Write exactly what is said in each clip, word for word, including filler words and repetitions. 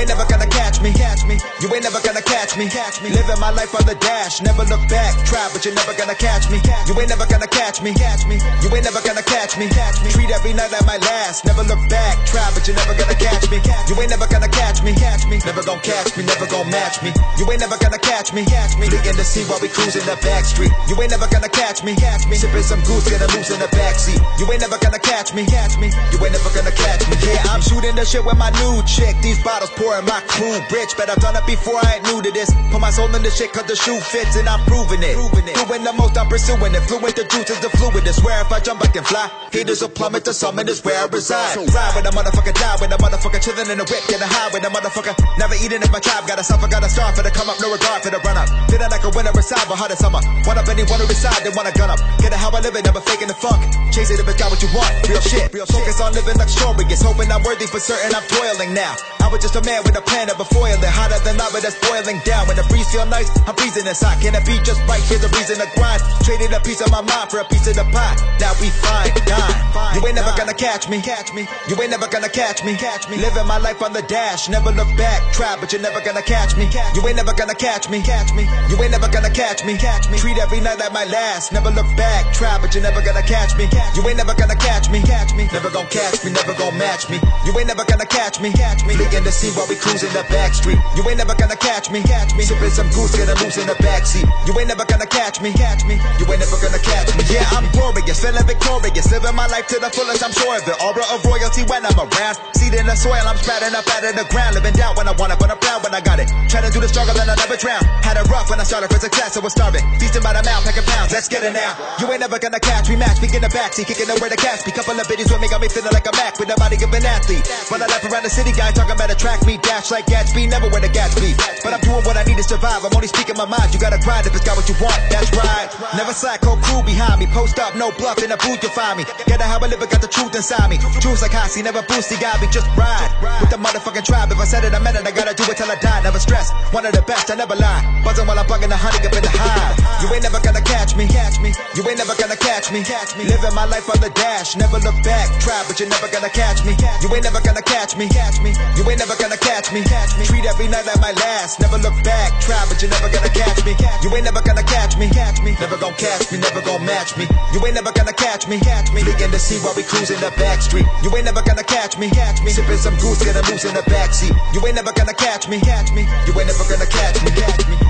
ain't never gonna catch me, catch me. You ain't never gonna catch me, catch me. Living my life on the dash, never look back. Try, but you're never gonna catch me. You ain't never gonna catch me, catch me. You ain't never gonna catch me, catch me. Treat every night like my last, never look back. Try, but you're never gonna catch me. You ain't never gonna catch me, catch me. Never gonna catch me, never gonna match me. You ain't never gonna catch me, catch me. Begin to see while we cruising the back street. You ain't never gonna catch me, catch me. Sipping some goose, get a loose in the backseat. You ain't never gonna catch me, catch me. You ain't never gonna catch me. Yeah, I'm shooting the shit with my new chick. These bottles pouring my crew rich, but I've done it before, I ain't new to this. Put my soul in the shit cause the shoe fits and I'm proving it. Doing the most, I'm pursuing it. Fluent, the juice is the fluid. I swear if I jump I can fly. Haters will plummet, the summit is where I reside. Ride with a motherfucker, die with a motherfucker, chillin' in the whip, getting high with a motherfucker. Never eating if my tribe gotta suffer, gotta starve for the come up, no regard for the run up. Feeling like a winner inside, but hard as summer. One up anyone who decide they wanna gun up. Get it how I live it, never faking the funk. Chase it if it's got what you want, real shit. Real focus on living luxurious, hoping I'm worthy for certain, I'm toiling now. I was just a man with a plan of a foiling, hotter than lava that's boiling down. When the breeze feel nice, I'm breezing inside. Can it be just right? Here's a reason to grind. Traded a piece of my mind for a piece of the pie. Now we fine, dine. You ain't never gonna catch me, catch me. You ain't never gonna catch me, catch me. Living my life on the dash, never look back. Try, but you're never gonna catch me. You ain't never gonna catch me, catch me. You ain't never gonna catch me, catch me. Treat every night like my last, never look back. Try, but you're never gonna catch me. You ain't never gonna catch me, catch me. Never gonna catch me, never gonna match me. You ain't never gonna catch me, catch me. Begin to see while we cruising the back street. You ain't never gonna catch me, catch me. Sipping some goose, get a loose in the backseat. You ain't never gonna catch me, catch me. You ain't never gonna catch me. Yeah, I'm glorious, feeling victorious, living my life to the fullest, I'm sure of it. Aura of royalty when I'm around. Seed in the soil, I'm sprouting up out of the ground. Living down when I want it, but I'm proud when I got it. Trying to do the struggle and I never drown. Had it rough when I started for success, I was starving. Feasting by the mouth, packing pounds, let's get it now. You ain't never gonna catch me, match me in the backseat, kicking nowhere to catch me. Couple of biddies with me, got me feeling like a Mac with the body of an athlete. When I left around the city, guy talking about a track me, dash like Gatsby, never where the Gatsby. But I'm doing what I need to survive, I'm only speaking my mind. You gotta grind if it's got what you want, that's right. Never slack, whole crew behind me. Post up, no bluff, in a booth you'll find me. Get it how I live, it got the truth inside me. Truth's like Hossie, never boosty, got me, just ride. With the motherfucking tribe, if I said it, I meant it, I gotta do it till I die. Never stress, one of the best, I never lie. Buzzing while I'm bugging the honey up in the hive. You ain't never gonna catch me, catch me. You ain't never gonna catch me, catch me. Living my life on the dash, never look back. Try, but you're never gonna catch me. You ain't never gonna catch me, catch me. You ain't never gonna catch me, catch me. Treat every night like my last, never look back. Try, but you're never gonna catch me. You ain't never gonna catch me, catch me. Never gonna catch me, never gonna match me. You ain't never gonna catch me, catch me. Begin to see while we cruising the back street. You ain't never gonna catch me, catch me. Sipping some goose, get a loose in the backseat. You ain't never gonna catch me, catch me. You ain't never gonna catch me, catch me.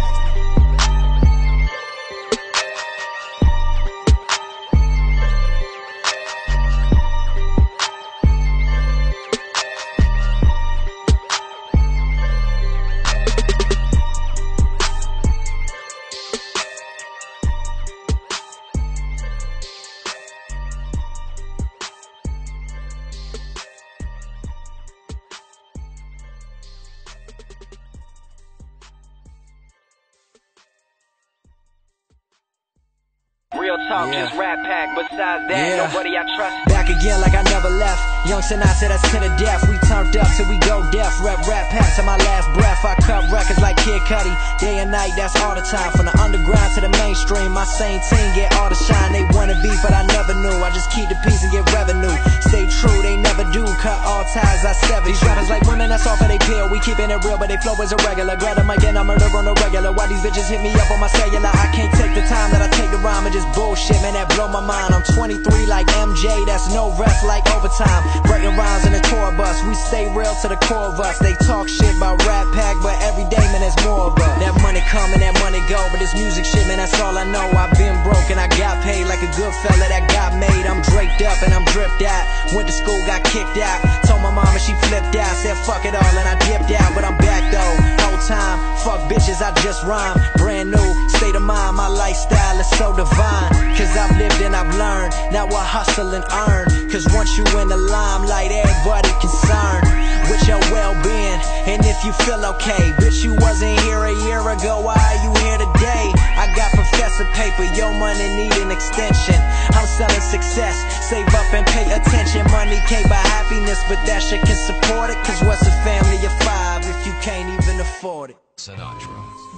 Real talk, yeah. Just rap pack, besides that, yeah. Nobody I trust. Back again like I never left. Young Sinai said that's to the death. We turned up till we go deaf. Rep rap pack to my last breath. I cut records like Kid Cudi. Day and night, that's all the time. From the underground to the mainstream, my same team get all the shine. They wanna be, but I never knew. I just keep the peace and get revenue. Stay true, they never do. Cut all ties, I sever. These rappers like women, that's off of they pill. We keeping it real, but they flow as irregular. Grab them again, I murder on the regular. Why these bitches hit me up on my cellular? I can't take the time that I take to rhyme and just bullshit, man, that blow my mind. I'm twenty-three like M J, that's no rest like overtime. Writing rhymes in the tour bus, we stay real to the core of us. They talk shit about Rap Pack, but every day, man, there's more of us. That money come and that money go, but this music shit, man, that's all I know. I've been broke and I got paid like a good fella that got made. I'm draped up and I'm dripped out. Went to school, got kicked out. Told my mama she flipped out. Said fuck it all and I dipped out, but I'm back though. Whole time, fuck bitches, I just rhyme. Brand new state of mind, my lifestyle is so divine. Cause I've lived and I've learned. Now I hustle and earn. Cause once you in the limelight, everybody concerned with your well-being. And if you feel okay, bitch, you wasn't here a year ago, why are you here today? I got professor paper, your money need an extension. I'm selling success, save up and pay attention. Money can't buy happiness, but that shit can support it. Cause what's a family of five if you can't even afford it? Sinatra.